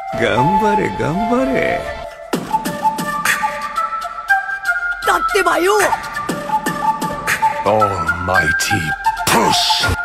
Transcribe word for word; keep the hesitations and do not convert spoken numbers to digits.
頑張れ頑張れ。 だってばよ。 Almighty push!